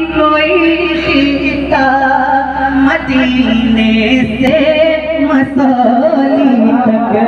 कोई खिता मदीने से मसौली तक।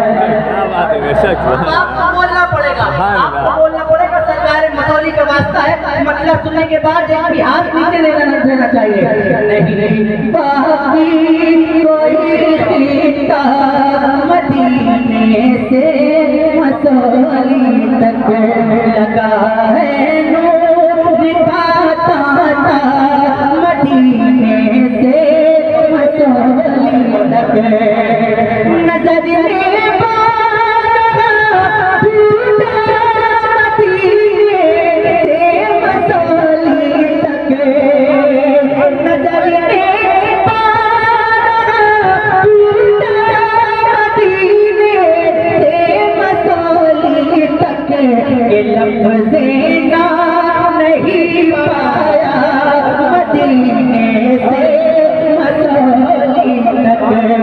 आपको बोलना पड़ेगा, आपको बोलना पड़ेगा। सरकार मसौली का वास्ता है, मतलब सुनने के बाद एक भी हाथ नीचे लेना चाहिए। नहीं बाकी कोई खिता मदीने से मसौली तक लगा है नूर दिखाता था मदीने से मसौली तक। नजर में बादल टूटा मदीने से मसौली तक। नजर में बादल टूटा मदीने से मसौली तक। ये लफ्ज़े ना नहीं पाया मदीने से मसौली तक।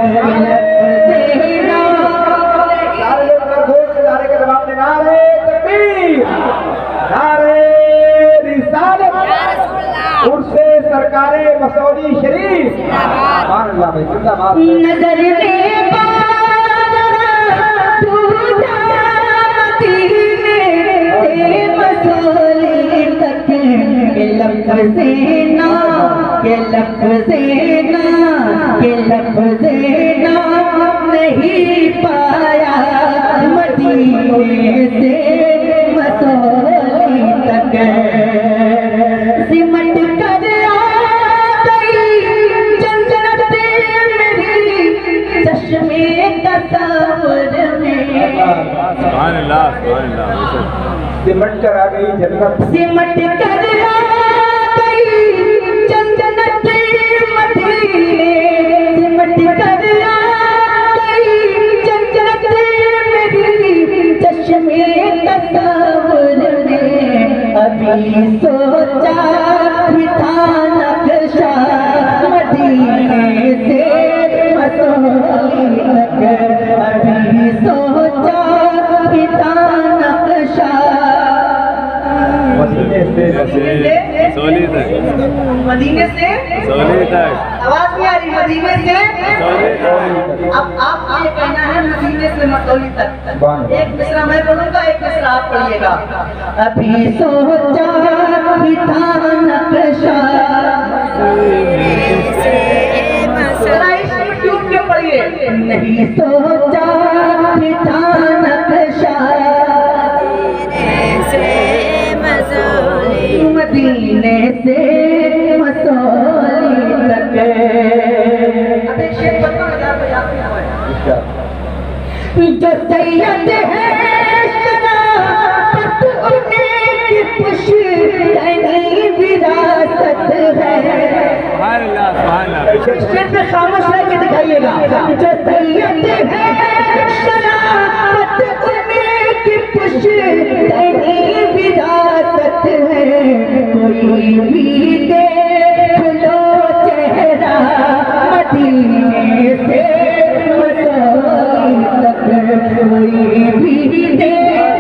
नारे के जवाब में नारे तकबीर, नारे रिसालत, उर्से सरकारे मसौली शरीफ। सुभान अल्लाह भाई, जिंदाबाद। नजर में बादल टूटा मदीने से मसौली तक। के लफ्ज़े ना, के लफ्ज़े ना, के लफ्ज़े ना नहीं पाया मदीने से मसौली तक। सिमट कर आ गई जन्नत मेरी चश्मे तसव्वुर में। सुभान अल्लाह, सुभान अल्लाह। सिमट कर आ गई जन्नत, सिमट कर आ गई जन्नत मदीने। सिमट कर आ गई जन्नत मेरी चश्मे तसव्वुर में। अभी सोचा भी था नक्शा मदीने से मसौली तक। अभी सोचा भी था नक्शा मदीने से मसौली तक, मदीने से मसौली तक। आवाज नहीं आ रही, मदीने से। अब आप ये कहना है मदीने से मसौली तक। एक मिसरा मैं बोलूंगा, एक मिसरा आप पढ़िएगा। अभी सोचा भी था नक्शा, जरा इसमें ट्यूब के पढ़िए। नहीं सोचा भी था नक्शा मदीने से मसौली तक। अब एक शेर पढ़ना है, जो सैयद है शराफत उन्हीं की पुश्तैनी विरासत है। सुभान अल्लाह, सुभान अल्लाह। शेर पे खामोश रह के दिखाइएगा। जो सैयद है शराफत उन्हीं की पुश्तैनी विरासत है। कोई भी देख लो चेहरा मदीने से मसौली तक। कोई भी देख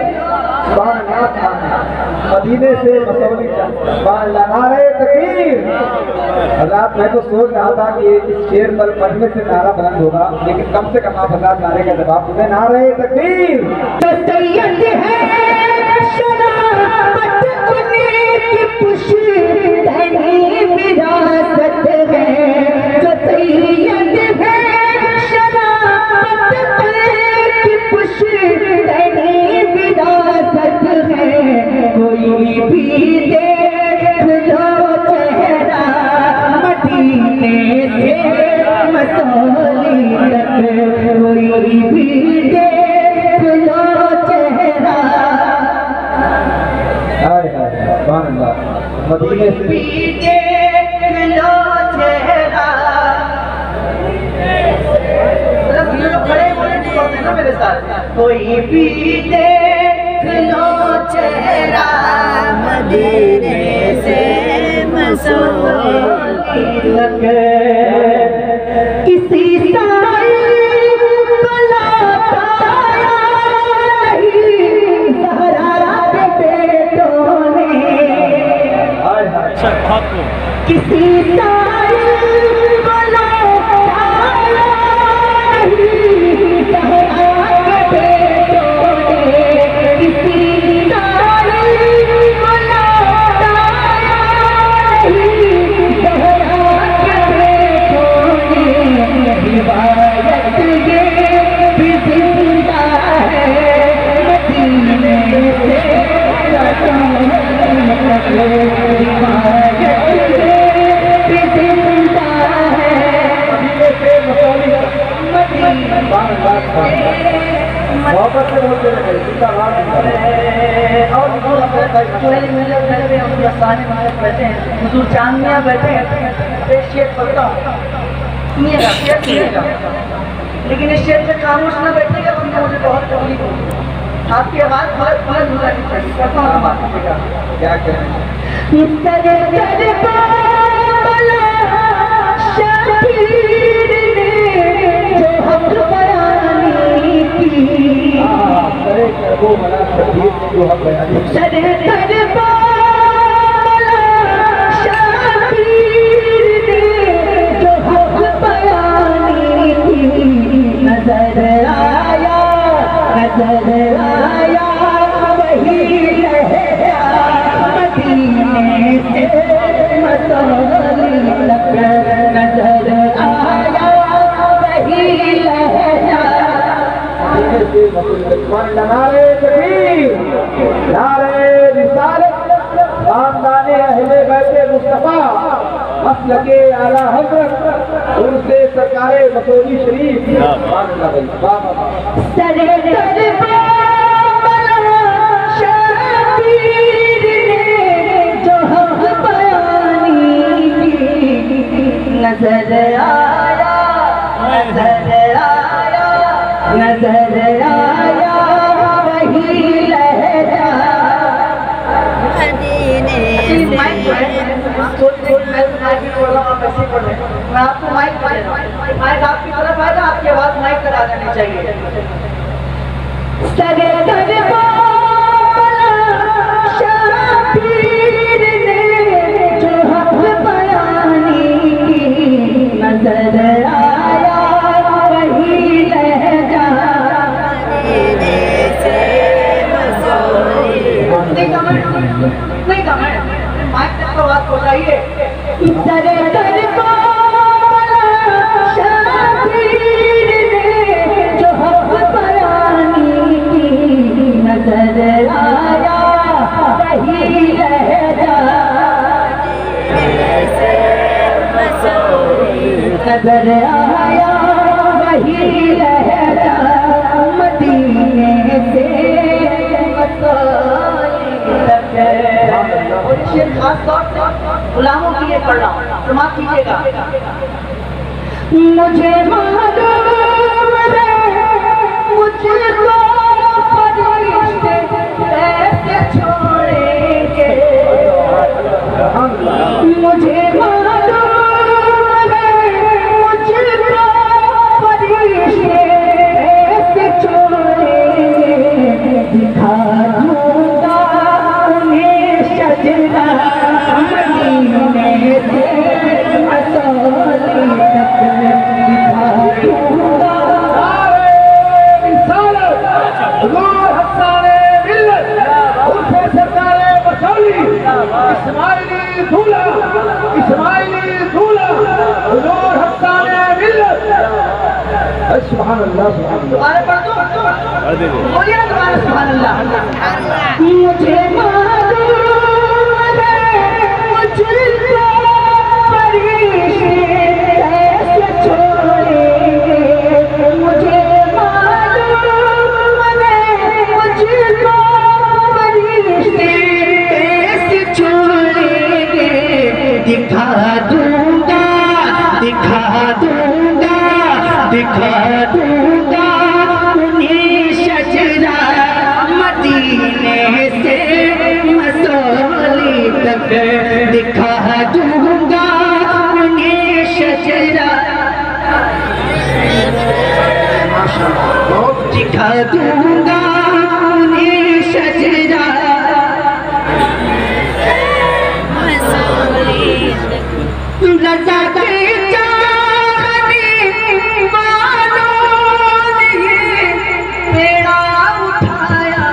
मदीने से मसौली तक। सुभान अल्लाह, नारे तकबीर। हज़रात मैं तो सोच रहा था कि इस शेर पर पढ़ने से नारा बुलंद होगा, लेकिन कम से कम आप हज़रात नारे का जवाब दें। नारे तकबीर। जो सैयद है शराफत उन्हीं की पुश्तैनी विरासत है। जो सैयद है शराफत उन्हीं की पुश्तैनी विरासत है। कोई भी देख लो चेहरा मदीने से मसौली तक। कोई भी देख लो चेहरा। हाय हाय, सुभान अल्लाह। मदीने से देख लो चेहरा। मेरे साथ कोई भी देख लो चेहरा मदीने से मसौली तक। किसी साई को लौटाया नहीं ज़हरा के बेटों ने। बेशक बहुत खूब। किसी साइल वाला नहीं सहरा के बेटों ने, किसी साइल वाला नहीं सहरा के बेटों ने, रिवायत ये भी जिंदा है मदीने से मोहब्बत से बोलते रहे बैठे हैं, हुजूर चांदनिया बैठे हैं, एक शेर पढ़ता हूँ, सुनिएगा, शेर सुनिएगा, लेकिन इस शेर से खामोश न बैठेगा तो मुझे बहुत तकलीफ होगी। आपकी आवाज बहुत बुलंद हो जानी चाहिए, पढ़ता हूँ बात कीजिएगा। क्या करें वो बड़ा शबीर ने जो हम बयानी नजर आया वही लहरा मदीने से मसौली तक, नजर आया वही लहरा। नारे तकबीर, नारे रिसालत, खानदाने अहले बैते मुस्तफा, मसलके आला हज़रत, उनसे सरकारे मसौली शरीफ। नजर आया वही लहरा मदीने से। मैं आपको माइक दे रहा हूँ, माइक आपकी तरफ आएगा, आपकी आवाज माइक पर आ जानी चाहिए। जो हक बयानी की, नजर आया वही लहरा मदीने से मसौली। नहीं कमेंट माइक तक तो बात पहुंचाइए। जो हक बयानी की, नजर आया वही लहरा नजर आया वही लहरा मदीने से मसौली तक। और शेर खास तौर से गुलामों के लिए पढ़ रहा हूँ, समाप्त कीजिएगा। मुझे मालूम है मुझको फरिश्ते कैसे छोड़ेंगे, मुझे मालूम है मुझको फरिश्ते कैसे छोड़ेंगे, दिखा दूंगा उन्हें शजरा मदीने से मसौली तक, दिखा दूंगा। सुभान अल्लाह, सुभान अल्लाह। बोलिए ना दोबारा सुभान अल्लाह। मुझे मालूम है मुझको फरिश्ते कैसे छोड़ेंगे, मुझे मालूम है मुझको फरिश्ते कैसे छोड़ेंगे, दिखा दूंगा उन्हें शजरा मदीने से मसौली तक, दिखा दूंगा उन्हें शजरा, दिखा दूंगा उन्हें शजरा रज़ा की चाहने वालों ने बेड़ा उठाया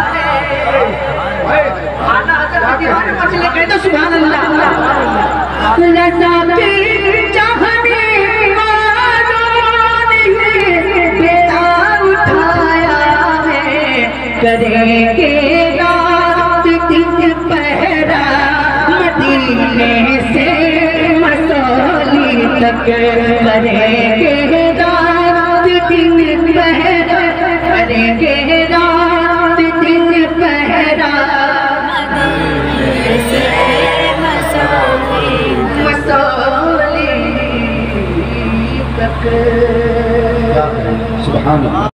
है। आला हज़रत दीवाने मचले कह दो सुभान अल्लाह। रज़ा की चाहने वालों ने बेड़ा उठाया है। करेंगे रात दिन पहरा मदीने से मसौली तक। करेंगे रात दिन पहरा, करेंगे रात दिन पहरा मदीने से मसौली तक। सुभान अल्लाह।